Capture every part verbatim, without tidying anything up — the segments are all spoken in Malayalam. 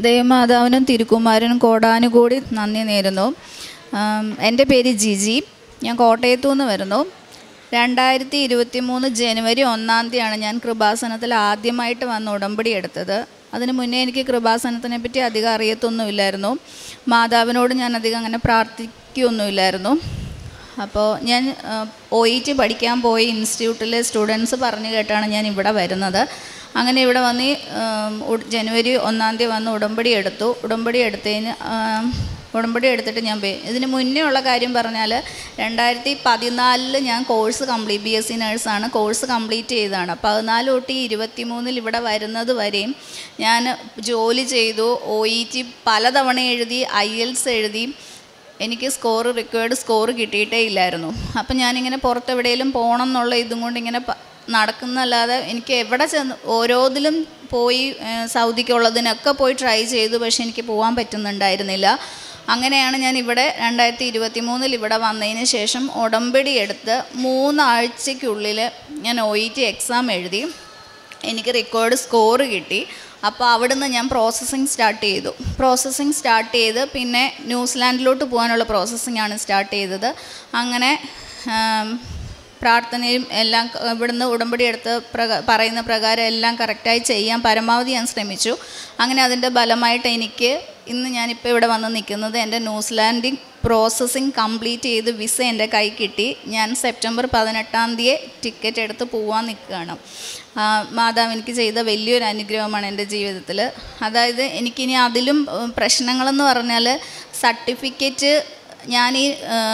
ദേവമാതാവിനും തിരുക്കുമാരനും കോടാനുകൂടി നന്ദി നേരുന്നു. എൻ്റെ പേര് ജിജി. ഞാൻ കോട്ടയത്തു നിന്ന് വരുന്നു. രണ്ടായിരത്തി ഇരുപത്തി മൂന്ന് ജനുവരി ഒന്നാം തീയതിയാണ് ഞാൻ കൃപാസനത്തിൽ ആദ്യമായിട്ട് വന്ന് ഉടമ്പടി എടുത്തത്. അതിന് മുന്നേ എനിക്ക് കൃപാസനത്തിനെ പറ്റി അധികം അറിയത്തൊന്നുമില്ലായിരുന്നു. മാതാവിനോട് ഞാൻ അധികം അങ്ങനെ പ്രാർത്ഥിക്കുകയൊന്നുമില്ലായിരുന്നു. അപ്പോൾ ഞാൻ ഒ ഇ ടി പഠിക്കാൻ പോയി ഇൻസ്റ്റിറ്റ്യൂട്ടിലെ സ്റ്റുഡൻസ് പറഞ്ഞു കേട്ടാണ് ഞാൻ ഇവിടെ വരുന്നത്. അങ്ങനെ ഇവിടെ വന്ന് ജനുവരി ഒന്നാം തീയതി വന്ന് ഉടമ്പടി എടുത്തു. ഉടമ്പടി എടുത്തതിന് ഉടമ്പടി എടുത്തിട്ട് ഞാൻ പോയി. ഇതിന് മുന്നേ ഉള്ള കാര്യം പറഞ്ഞാൽ രണ്ടായിരത്തി പതിനാലിൽ ഞാൻ course complete B S C നേഴ്സാണ് കോഴ്സ് കംപ്ലീറ്റ് ചെയ്തതാണ്. പതിനാല് തൊട്ട് ഇരുപത്തി മൂന്നിൽ ഇവിടെ വരുന്നത് വരെയും ഞാൻ ജോലി ചെയ്തു. ഒ ഇ ടി പലതവണ എഴുതി, ഐ എൽസ് എഴുതി. എനിക്ക് സ്കോർ റിക്വയർഡ് സ്കോർ കിട്ടിയിട്ടേ ഇല്ലായിരുന്നു. അപ്പം ഞാനിങ്ങനെ പുറത്തെവിടെയെങ്കിലും പോകണം എന്നുള്ള ഇതും കൊണ്ട് ഇങ്ങനെ നടക്കുന്നല്ലാതെ എനിക്ക് എവിടെ ചെന്ന് ഓരോതിലും പോയി സൗദിക്കുള്ളതിനൊക്കെ പോയി ട്രൈ ചെയ്തു. പക്ഷെ എനിക്ക് പോകാൻ പറ്റുന്നുണ്ടായിരുന്നില്ല. അങ്ങനെയാണ് ഞാൻ ഇവിടെ രണ്ടായിരത്തി ഇരുപത്തി മൂന്നിൽ ഇവിടെ വന്നതിന് ശേഷം ഉടമ്പടി എടുത്ത് മൂന്നാഴ്ചയ്ക്കുള്ളിൽ ഞാൻ ഒ ഇ ടി എക്സാം എഴുതി. എനിക്ക് റെക്കോർഡ് സ്കോർ കിട്ടി. അപ്പോൾ അവിടുന്ന് ഞാൻ പ്രോസസ്സിങ് സ്റ്റാർട്ട് ചെയ്തു. പ്രോസസ്സിങ് സ്റ്റാർട്ട് ചെയ്ത് പിന്നെ ന്യൂസിലാൻഡിലോട്ട് പോകാനുള്ള പ്രോസസ്സിങ്ങാണ് സ്റ്റാർട്ട് ചെയ്തത്. അങ്ങനെ പ്രാർത്ഥനയും എല്ലാം ഇവിടുന്ന് ഉടമ്പടി എടുത്ത് പ്രക പറയുന്ന പ്രകാരം എല്ലാം കറക്റ്റായി ചെയ്യാൻ പരമാവധി ഞാൻ ശ്രമിച്ചു. അങ്ങനെ അതിൻ്റെ ഫലമായിട്ട് എനിക്ക് ഇന്ന് ഞാനിപ്പോൾ ഇവിടെ വന്ന് നിൽക്കുന്നത് എൻ്റെ ന്യൂസിലാൻഡിൽ പ്രോസസ്സിങ് കംപ്ലീറ്റ് ചെയ്ത് വിസ എൻ്റെ കൈ കിട്ടി. ഞാൻ സെപ്റ്റംബർ പതിനെട്ടാം തീയതി ടിക്കറ്റ് എടുത്ത് പോകാൻ നിൽക്കുകയാണ്. മാതാവ് എനിക്ക് ചെയ്ത വലിയൊരു അനുഗ്രഹമാണ് എൻ്റെ ജീവിതത്തിൽ. അതായത് എനിക്കിനി അതിലും പ്രശ്നങ്ങളെന്ന് പറഞ്ഞാൽ സർട്ടിഫിക്കറ്റ് ഞാൻ ഈ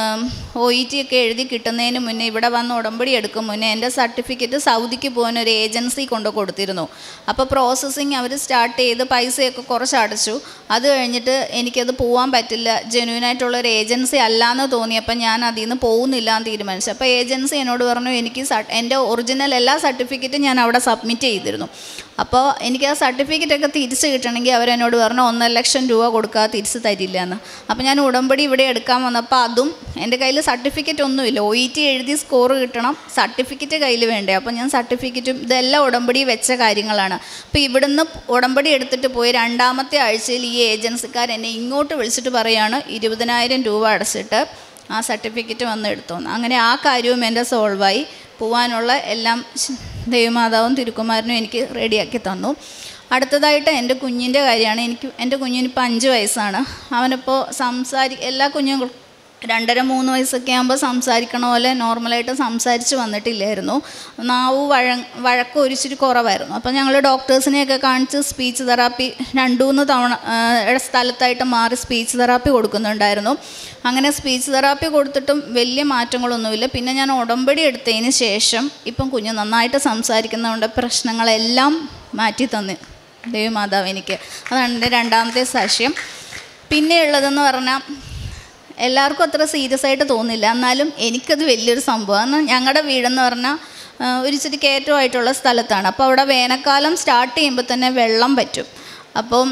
ഒ ഇ ടി ഒക്കെ എഴുതി കിട്ടുന്നതിന് മുന്നേ ഇവിടെ വന്ന് ഉടമ്പടി എടുക്കും മുന്നേ എൻ്റെ സർട്ടിഫിക്കറ്റ് സൗദിക്ക് പോകാൻ ഒരു ഏജൻസി കൊണ്ട് കൊടുത്തിരുന്നു. അപ്പോൾ പ്രോസസ്സിങ് അവർ സ്റ്റാർട്ട് ചെയ്ത് പൈസയൊക്കെ കുറച്ച് അടച്ചു. അത് കഴിഞ്ഞിട്ട് എനിക്കത് പോകാൻ പറ്റില്ല, ജെന്യൂനായിട്ടുള്ളൊരു ഏജൻസി അല്ലയെന്ന് തോന്നിയപ്പോൾ ഞാൻ അതിൽ നിന്ന് പോകുന്നില്ല എന്ന് തീരുമാനിച്ചു. അപ്പോൾ ഏജൻസി എന്നോട് പറഞ്ഞു എനിക്ക് എൻ്റെ ഒറിജിനൽ എല്ലാ സർട്ടിഫിക്കറ്റും ഞാൻ അവിടെ സബ്മിറ്റ് ചെയ്തിരുന്നു. അപ്പോൾ എനിക്ക് ആ സർട്ടിഫിക്കറ്റൊക്കെ തിരിച്ച് കിട്ടണമെങ്കിൽ അവരെന്നോട് പറഞ്ഞു ഒന്നര ലക്ഷം രൂപ കൊടുക്കാതെ തിരിച്ച് തരില്ല എന്ന്. അപ്പോൾ ഞാൻ ഉടമ്പടി ഇവിടെ എടുക്കാൻ വന്നപ്പോൾ അതും എൻ്റെ കയ്യിൽ സർട്ടിഫിക്കറ്റ് ഒന്നുമില്ല. ഒ ഇ ടി എഴുതി സ്കോർ കിട്ടണം, സർട്ടിഫിക്കറ്റ് കയ്യിൽ വേണ്ടേ. അപ്പോൾ ഞാൻ സർട്ടിഫിക്കറ്റും ഇതെല്ലാം ഉടമ്പടി വെച്ച കാര്യങ്ങളാണ്. അപ്പോൾ ഇവിടുന്ന് ഉടമ്പടി എടുത്തിട്ട് പോയി രണ്ടാമത്തെ ആഴ്ചയിൽ ഈ ഏജൻസിക്കാർ എന്നെ ഇങ്ങോട്ട് വിളിച്ചിട്ട് പറയുകയാണ് ഇരുപതിനായിരം രൂപ അടച്ചിട്ട് ആ സർട്ടിഫിക്കറ്റ് വന്ന് എടുത്തോന്ന്. അങ്ങനെ ആ കാര്യവും എൻ്റെ സോൾവായി. പോകാനുള്ള എല്ലാം ദേവമാതാവും തിരുക്കുമാരനും എനിക്ക് റെഡിയാക്കി തന്നു. അടുത്തതായിട്ട് എൻ്റെ കുഞ്ഞിൻ്റെ കാര്യമാണ്. എനിക്ക് എൻ്റെ കുഞ്ഞിനിപ്പോൾ അഞ്ച് വയസ്സാണ്. അവനിപ്പോൾ സംസാരി എല്ലാ കുഞ്ഞുങ്ങളും രണ്ടര മൂന്ന് വയസ്സൊക്കെ ആകുമ്പോൾ സംസാരിക്കണ പോലെ നോർമലായിട്ട് സംസാരിച്ച് വന്നിട്ടില്ലായിരുന്നു. നാവ് വഴ വഴക്കം ഒരിച്ചിരി കുറവായിരുന്നു. അപ്പോൾ ഞങ്ങൾ ഡോക്ടേഴ്സിനെയൊക്കെ കാണിച്ച് സ്പീച്ച് തെറാപ്പി രണ്ടു മൂന്ന് തവണ സ്ഥലത്തായിട്ട് മാറി സ്പീച്ച് തെറാപ്പി കൊടുക്കുന്നുണ്ടായിരുന്നു. അങ്ങനെ സ്പീച്ച് തെറാപ്പി കൊടുത്തിട്ടും വലിയ മാറ്റങ്ങളൊന്നുമില്ല. പിന്നെ ഞാൻ ഉടമ്പടി എടുത്തതിന് ശേഷം ഇപ്പം കുഞ്ഞ് നന്നായിട്ട് സംസാരിക്കുന്നതുകൊണ്ട് പ്രശ്നങ്ങളെല്ലാം മാറ്റി തന്നു ദേവമാതാവ് എനിക്ക്. അതാണ് എൻ്റെ രണ്ടാമത്തെ സാക്ഷ്യം. പിന്നെ ഉള്ളതെന്ന് പറഞ്ഞാൽ എല്ലാവർക്കും അത്ര സീരിയസ് ആയിട്ട് തോന്നില്ല, എന്നാലും എനിക്കത് വലിയൊരു സംഭവമാണ്. ഞങ്ങളുടെ വീടെന്ന് പറഞ്ഞാൽ ഒരു ഇച്ചിരി കയറ്റമായിട്ടുള്ള സ്ഥലത്താണ്. അപ്പോൾ അവിടെ വേനൽക്കാലം സ്റ്റാർട്ട് ചെയ്യുമ്പോൾ തന്നെ വെള്ളം പറ്റും. അപ്പം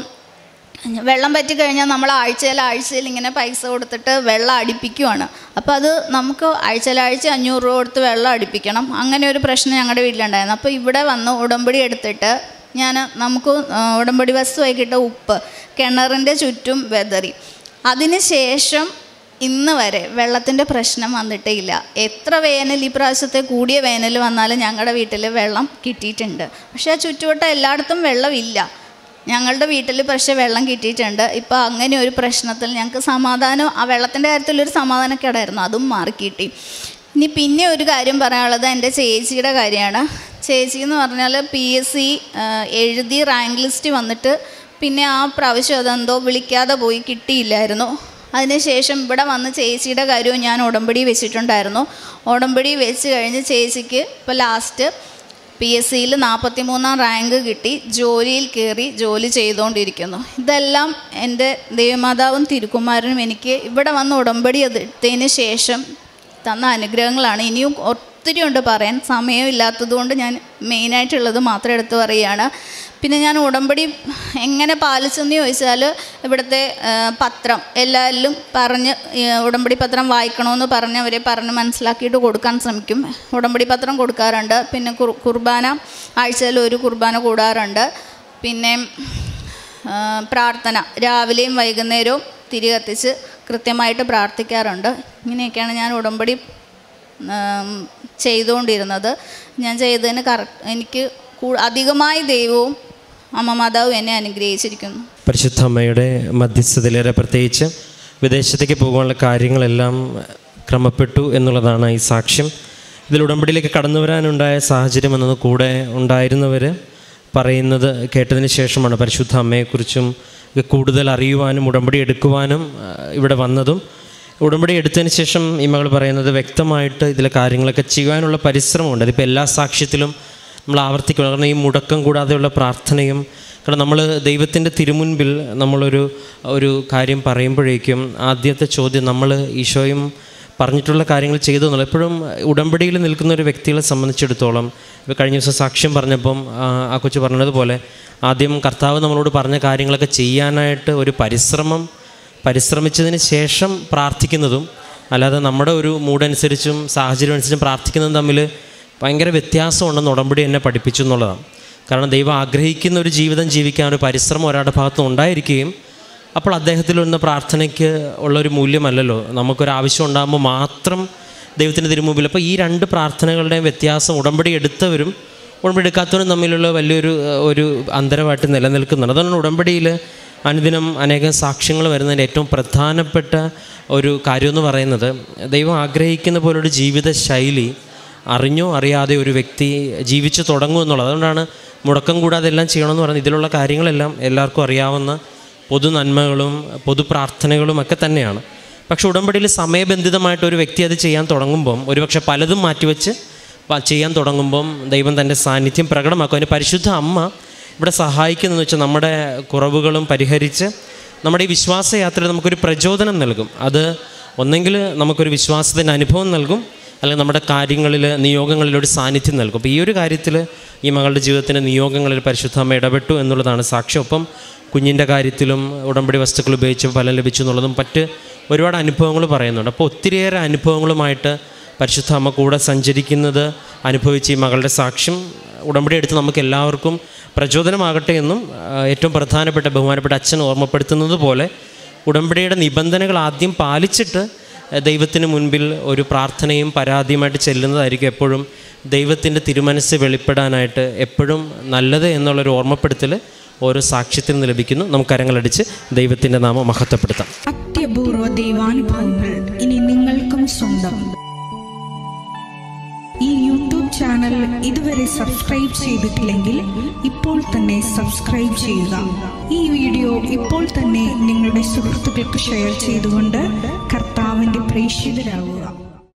വെള്ളം പറ്റിക്കഴിഞ്ഞാൽ നമ്മൾ ആഴ്ചയിൽ ആഴ്ചയിൽ ഇങ്ങനെ പൈസ കൊടുത്തിട്ട് വെള്ളം അടിപ്പിക്കുവാണ്. അപ്പോൾ അത് നമുക്ക് ആഴ്ചയിലാഴ്ച അഞ്ഞൂറ് രൂപ കൊടുത്ത് വെള്ളം അടിപ്പിക്കണം. അങ്ങനെ ഒരു പ്രശ്നം ഞങ്ങളുടെ വീട്ടിലുണ്ടായിരുന്നു. അപ്പോൾ ഇവിടെ വന്ന് ഉടമ്പടി എടുത്തിട്ട് ഞാൻ നമുക്ക് ഉടമ്പടി വസ്തുവായി കിട്ട ഉപ്പ് കിണറിൻ്റെ ചുറ്റും വെതറി. അതിന് ശേഷം ഇന്ന് വരെ വെള്ളത്തിൻ്റെ പ്രശ്നം വന്നിട്ടേ ഇല്ല. എത്ര വേനൽ ഈ പ്രാവശ്യത്തെ കൂടിയ വേനൽ വന്നാലും ഞങ്ങളുടെ വീട്ടിൽ വെള്ളം കിട്ടിയിട്ടുണ്ട്. പക്ഷേ ആ ചുറ്റുവട്ടം എല്ലായിടത്തും വെള്ളമില്ല. ഞങ്ങളുടെ വീട്ടിൽ പക്ഷേ വെള്ളം കിട്ടിയിട്ടുണ്ട്. ഇപ്പോൾ അങ്ങനെ ഒരു പ്രശ്നത്തിൽ ഞങ്ങൾക്ക് സമാധാനം, ആ വെള്ളത്തിൻ്റെ കാര്യത്തിലൊരു സമാധാനക്കേടായിരുന്നു, അതും മാറിക്കിട്ടി. ഇനി പിന്നെ ഒരു കാര്യം പറയാനുള്ളത് എൻ്റെ ചേച്ചിയുടെ കാര്യമാണ്. ചേച്ചി എന്ന് പറഞ്ഞാൽ പി എസ് സി എഴുതി റാങ്ക് ലിസ്റ്റ് വന്നിട്ട് പിന്നെ ആ പ്രാവശ്യം അതെന്തോ വിളിക്കാതെ പോയി കിട്ടിയില്ലായിരുന്നു. അതിനുശേഷം ഇവിടെ വന്ന് ചേച്ചിയുടെ കാര്യവും ഞാൻ ഉടമ്പടി വെച്ചിട്ടുണ്ടായിരുന്നു. ഉടമ്പടി വെച്ച് കഴിഞ്ഞ് ചേച്ചിക്ക് ഇപ്പോൾ ലാസ്റ്റ് പി എസ് സിയിൽ നാൽപ്പത്തി മൂന്നാം റാങ്ക് കിട്ടി, ജോലിയിൽ കയറി ജോലി ചെയ്തുകൊണ്ടിരിക്കുന്നു. ഇതെല്ലാം എൻ്റെ ദേവമാതാവും തിരുക്കുമാരനും എനിക്ക് ഇവിടെ വന്ന് ഉടമ്പടി എടുത്തതിന് ശേഷം തന്ന അനുഗ്രഹങ്ങളാണ്. ഇനിയും ഒത്തിരി ഉണ്ട് പറയാൻ, സമയമില്ലാത്തതുകൊണ്ട് ഞാൻ മെയിനായിട്ടുള്ളത് മാത്രം എടുത്ത് പറയുകയാണ്. പിന്നെ ഞാൻ ഉടമ്പടി എങ്ങനെ പാലിച്ചെന്ന് ചോദിച്ചാൽ ഇവിടുത്തെ പത്രം എല്ലാവരിലും പറഞ്ഞ് ഉടമ്പടി പത്രം വായിക്കണമെന്ന് പറഞ്ഞ് അവരെ പറഞ്ഞ് മനസ്സിലാക്കിയിട്ട് കൊടുക്കാൻ ശ്രമിക്കും. ഉടമ്പടി പത്രം കൊടുക്കാറുണ്ട്. പിന്നെ കുർബാന ആഴ്ചയിൽ ഒരു കുർബാന കൂടാറുണ്ട്. പിന്നെ പ്രാർത്ഥന രാവിലെയും വൈകുന്നേരവും തിരി കത്തിച്ച് കൃത്യമായിട്ട് പ്രാർത്ഥിക്കാറുണ്ട്. ഇങ്ങനെയൊക്കെയാണ് ഞാൻ ഉടമ്പടി ചെയ്തുകൊണ്ടിരുന്നത്. ഞാൻ ചെയ്തതിന് കറക്റ്റ് എനിക്ക് അധികമായി ദൈവവും അമ്മ മാതാവും എന്നെ അനുഗ്രഹിച്ചിരിക്കുന്നു. പരിശുദ്ധ അമ്മയുടെ മധ്യസ്ഥതയിലേറെ പ്രത്യേകിച്ച് വിദേശത്തേക്ക് പോകാനുള്ള കാര്യങ്ങളെല്ലാം ക്രമപ്പെട്ടു എന്നുള്ളതാണ് ഈ സാക്ഷ്യം. ഇതിൽ ഉടമ്പടിയിലേക്ക് കടന്നു വരാനുണ്ടായ സാഹചര്യം എന്നത് കൂടെ ഉണ്ടായിരുന്നവർ പറയുന്നത് കേട്ടതിന് ശേഷമാണ് പരിശുദ്ധ അമ്മയെക്കുറിച്ചും കൂടുതൽ അറിയുവാനും ഉടമ്പടി എടുക്കുവാനും ഇവിടെ വന്നതും. ഉടമ്പടി എടുത്തതിന് ശേഷം ഈ മകൾ പറയുന്നത് വ്യക്തമായിട്ട് ഇതിലെ കാര്യങ്ങളൊക്കെ ചെയ്യാനുള്ള പരിശ്രമമുണ്ട്. അതിപ്പോൾ എല്ലാ സാക്ഷ്യത്തിലും നമ്മൾ ആവർത്തിക്കണം. കാരണം ഈ മുടക്കം കൂടാതെയുള്ള പ്രാർത്ഥനയും, കാരണം നമ്മൾ ദൈവത്തിൻ്റെ തിരുമുൻപിൽ നമ്മളൊരു ഒരു കാര്യം പറയുമ്പോഴേക്കും ആദ്യത്തെ ചോദ്യം നമ്മൾ ഈശോയും പറഞ്ഞിട്ടുള്ള കാര്യങ്ങൾ ചെയ്തു എന്നുള്ള. എപ്പോഴും ഉടമ്പടിയിൽ നിൽക്കുന്ന ഒരു വ്യക്തികളെ സംബന്ധിച്ചിടത്തോളം, ഇപ്പോൾ കഴിഞ്ഞ ദിവസം സാക്ഷ്യം പറഞ്ഞപ്പം ആ കൊച്ചു പറഞ്ഞതുപോലെ ആദ്യം കർത്താവ് നമ്മളോട് പറഞ്ഞ കാര്യങ്ങളൊക്കെ ചെയ്യാനായിട്ട് ഒരു പരിശ്രമം പരിശ്രമിച്ചതിന് ശേഷം പ്രാർത്ഥിക്കുന്നതും അല്ലാതെ നമ്മുടെ ഒരു മൂഡനുസരിച്ചും സാഹചര്യം അനുസരിച്ചും പ്രാർത്ഥിക്കുന്നതും തമ്മിൽ ഭയങ്കര വ്യത്യാസമുണ്ടെന്ന് ഉടമ്പടി എന്നെ പഠിപ്പിച്ചു എന്നുള്ളതാണ്. കാരണം ദൈവം ആഗ്രഹിക്കുന്ന ഒരു ജീവിതം ജീവിക്കാൻ ഒരു പരിശ്രമം ഒരാളുടെ ഭാഗത്ത് ഉണ്ടായിരിക്കുകയും അപ്പോൾ അദ്ദേഹത്തിൽ വരുന്ന പ്രാർത്ഥനയ്ക്ക് ഉള്ളൊരു മൂല്യമല്ലല്ലോ നമുക്കൊരാവശ്യം ഉണ്ടാകുമ്പോൾ മാത്രം ദൈവത്തിൻ്റെ തിരുമുമ്പിൽ. അപ്പോൾ ഈ രണ്ട് പ്രാർത്ഥനകളുടെയും വ്യത്യാസം ഉടമ്പടി എടുത്തവരും ഉടമ്പടി എടുക്കാത്തവരും തമ്മിലുള്ള വലിയൊരു ഒരു അന്തരമായിട്ട് നിലനിൽക്കുന്നുണ്ട്. അതുകൊണ്ട് ഉടമ്പടിയിൽ അനുദിനം അനേകം സാക്ഷ്യങ്ങൾ വരുന്നതിൻ്റെ ഏറ്റവും പ്രധാനപ്പെട്ട ഒരു കാര്യമെന്ന് പറയുന്നത് ദൈവം ആഗ്രഹിക്കുന്ന പോലൊരു ജീവിത ശൈലി അറിഞ്ഞോ അറിയാതെ ഒരു വ്യക്തി ജീവിച്ചു തുടങ്ങും എന്നുള്ളത്. അതുകൊണ്ടാണ് മുടക്കം കൂടാതെ എല്ലാം ചെയ്യണമെന്ന് പറയുന്നത്. ഇതിലുള്ള കാര്യങ്ങളെല്ലാം എല്ലാവർക്കും അറിയാവുന്ന പൊതു നന്മകളും പൊതു പ്രാർത്ഥനകളും ഒക്കെ തന്നെയാണ്. പക്ഷെ ഉടമ്പടിയിൽ സമയബന്ധിതമായിട്ട് ഒരു വ്യക്തി അത് ചെയ്യാൻ തുടങ്ങുമ്പം ഒരുപക്ഷെ പലതും മാറ്റിവെച്ച് ചെയ്യാൻ തുടങ്ങുമ്പം ദൈവം തൻ്റെ സാന്നിധ്യം പ്രകടമാക്കും. അതിന് പരിശുദ്ധ അമ്മ ഇവിടെ സഹായിക്കുന്നതെന്ന് വെച്ചാൽ നമ്മുടെ കുറവുകളും പരിഹരിച്ച് നമ്മുടെ ഈ വിശ്വാസയാത്രയിൽ നമുക്കൊരു പ്രചോദനം നൽകും. അത് ഒന്നെങ്കിൽ നമുക്കൊരു വിശ്വാസത്തിൻ്റെ അനുഭവം നൽകും, അല്ലെങ്കിൽ നമ്മുടെ കാര്യങ്ങളിൽ നിയോഗങ്ങളിലൊരു സാന്നിധ്യം നൽകും. അപ്പോൾ ഈ ഒരു കാര്യത്തിൽ ഈ മകളുടെ ജീവിതത്തിൻ്റെ നിയോഗങ്ങളിൽ പരിശുദ്ധ അമ്മ ഇടപെട്ടു എന്നുള്ളതാണ് സാക്ഷ്യം. ഒപ്പം കുഞ്ഞിൻ്റെ കാര്യത്തിലും ഉടമ്പടി വസ്തുക്കൾ ഉപയോഗിച്ച് ഫലം ലഭിച്ചു എന്നുള്ളതും മറ്റ് ഒരുപാട് അനുഭവങ്ങൾ പറയുന്നുണ്ട്. അപ്പോൾ ഒത്തിരിയേറെ അനുഭവങ്ങളുമായിട്ട് പരിശുദ്ധ അമ്മ കൂടെ സഞ്ചരിക്കുന്നത് അനുഭവിച്ച് ഈ മകളുടെ സാക്ഷ്യം ഉടമ്പടി എടുത്ത് നമുക്ക് എല്ലാവർക്കും പ്രചോദനമാകട്ടെ എന്നും ഏറ്റവും പ്രധാനപ്പെട്ട ബഹുമാനപ്പെട്ട അച്ഛൻ ഓർമ്മപ്പെടുത്തുന്നത് പോലെ ഉടമ്പടിയുടെ നിബന്ധനകൾ ആദ്യം പാലിച്ചിട്ട് ദൈവത്തിന് മുൻപിൽ ഒരു പ്രാർത്ഥനയും പരാതിയുമായിട്ട് ചെല്ലുന്നതായിരിക്കും എപ്പോഴും ദൈവത്തിൻ്റെ തിരുമനസ് വെളിപ്പെടാനായിട്ട് എപ്പോഴും നല്ലത് എന്നുള്ളൊരു ഓർമ്മപ്പെടുത്തൽ ഓരോ സാക്ഷ്യത്തിൽ നിന്ന് ലഭിക്കുന്നു. നമുക്ക് കരങ്ങളടിച്ച് ദൈവത്തിൻ്റെ നാമം മഹത്വപ്പെടുത്താം. അത്യപൂർവ ദൈവാനുഭവങ്ങൾ ഇനി നിങ്ങൾക്കും സ്വന്തം. ഈ യൂട്യൂബ് ചാനൽ ഇതുവരെ സബ്സ്ക്രൈബ് ചെയ്തിട്ടില്ലെങ്കിൽ ഇപ്പോൾ തന്നെ സബ്സ്ക്രൈബ് ചെയ്യുക. ഈ വീഡിയോ ഇപ്പോൾ തന്നെ നിങ്ങളുടെ സുഹൃത്തുക്കൾക്ക് ഷെയർ ചെയ്തുകൊണ്ട് കർത്താവിൻ്റെ പ്രേക്ഷിതരാകുക.